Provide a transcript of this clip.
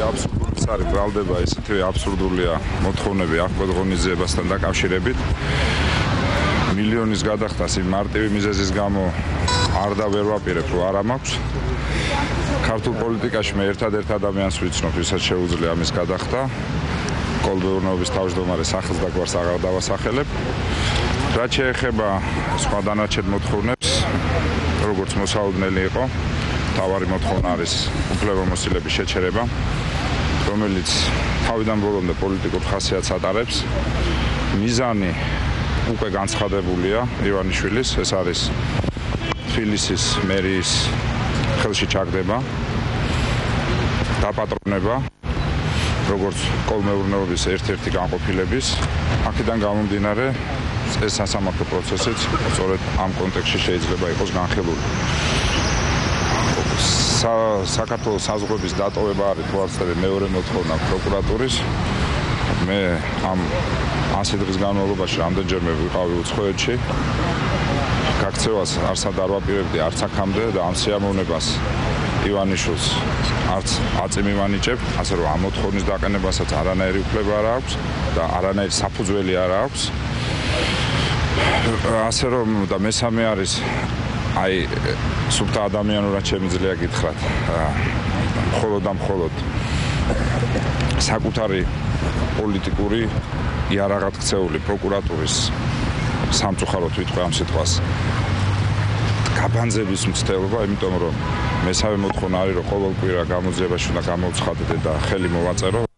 აბსურდული არის ბრალდება, ესეთივე აბსურდულია მოთხოვნები აღკვეთ ღონისძიებასთან დაკავშირებით. მილიონის გადახდას იმ მარტივი მიზეზის გამო არ და ვერ ვაპირებ, რომ არა მაქვს. ქართულ პოლიტიკაში მე ერთადერთ ადამიანს ვიცნობ, ვისაც შეუძლია ამის გადახდა. კოლმეურნეობის თავმჯდომარე სახელს და გვარს აღარ დავასახელებ. რაც შეეხება სხვა დანარჩენ მოთხოვნებს, როგორც მოსაუბრებელი იყო, თავარი მოთხოვნა არის უფლებამოსილების შეჩერება, რომელიც თავიდან ბოლომდე პოლიტიკურ ხასიათს ატარებს. მიზანი უკვე განცხადებულია ივანიშვილის, ეს არის თბილისის მერიის ხელში ჩაგდება, დაპატრონება, როგორც კოლმეურნეობის ერთ-ერთი განყოფილების. აქედან გამომდინარე, ეს სასამართლო პროცესიც სწორედ ამ კონტექსტში შეიძლება იყოს განხილული. საქართველოს საზღვრების დატოვება არის თვალსაჩინო მეორე მოთხოვნა პროკურატურის. მე ამ 100 დღის განმავლობაში რამდენჯერმე ვიყავი უცხოეთში. გაქცევას არცად არ ვაპირებდი, არც აქამდე და ამ სიამოვნებას ივანიშვილს არც აწი მივანიჭებ, ასე რომ ამ მოთხოვნის დაყენებასაც არანაირი უფლება არ აქვს და არანაირი საფუძველი არ აქვს. ასე რომ და მესამე არის აი სუფთა ადამიანურად შემიძლია გითხრათ, მხოლოდ და მხოლოდ საკუთარი პოლიტიკური იარაღად ქცეული პროკურატურის სამწუხაროდ ვიტყვი ამ სიტყვას გაბანძების მცდელობა, იმიტომ რომ მესამე მოთხოვნა არის, რომ ყოველ კვირა გამოძიებაში უნდა გამოვცხადდე და ხელი მოვაწერო.